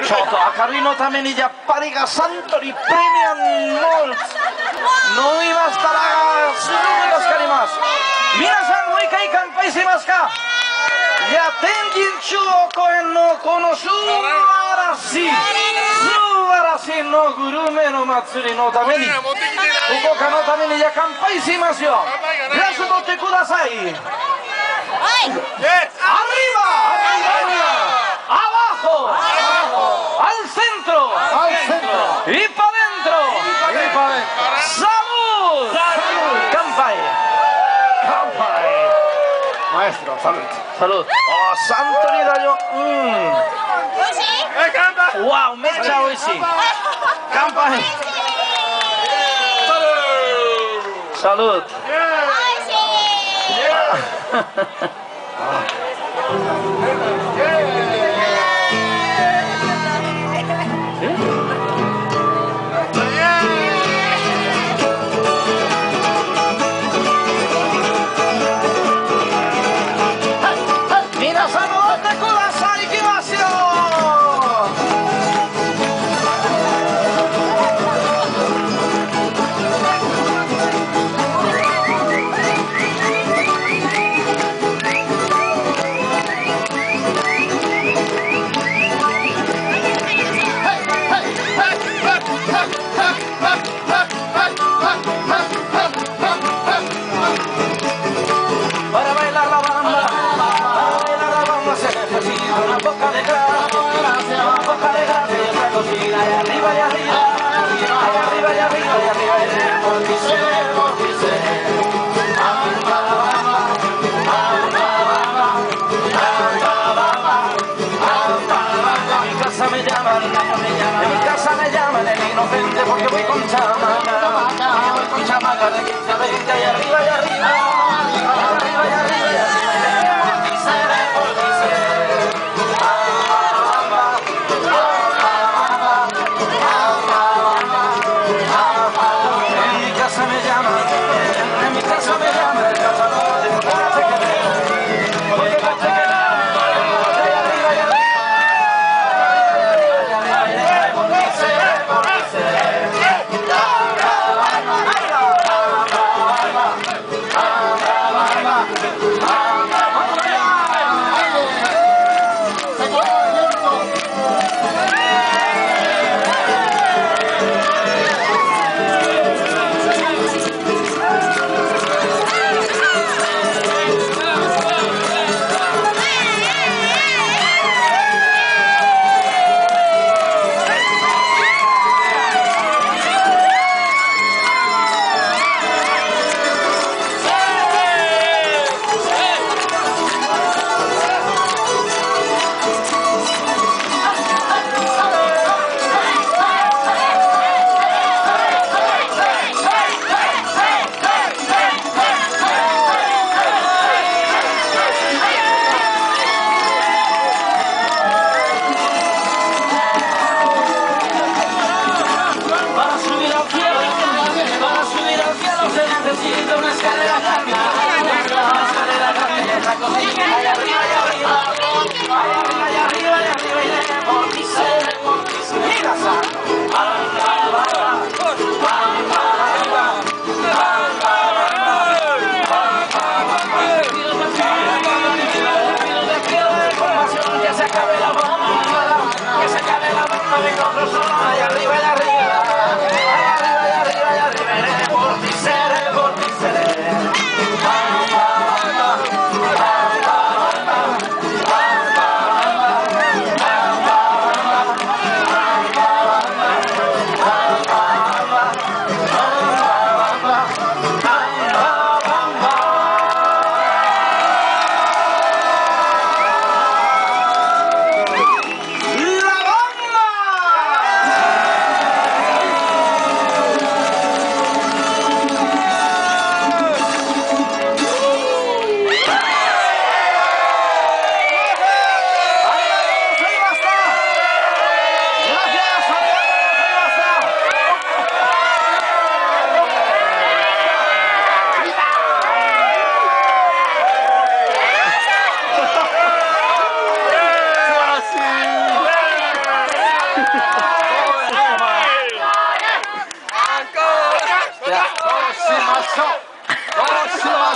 ちょっと明るいのためにやっぱりがサントリープレミアムモルツ飲みましたらすごく助かります。皆さんもう一回乾杯しますか。いや、天神中央公園のこの素晴らしいのグルメの祭りのために、ここかのためにじゃ乾杯しますよ。グラス取ってください。Arriba, abajo, al centro, y para adentro. ¡Salud! ¡Campai! Maestro, salud. ¡Salud! ¡Oh, santo ni daño! ¡Wow! ¡Me echa oishi! ¡Campai! ¡Salud! Porque voy con chamaca de 15 a 20 y arriba y arriba, arriba y arriba. En mi casa me llaman, en mi casa me llaman el cazador, porque caché que arriba y arriba. しょう。どうしま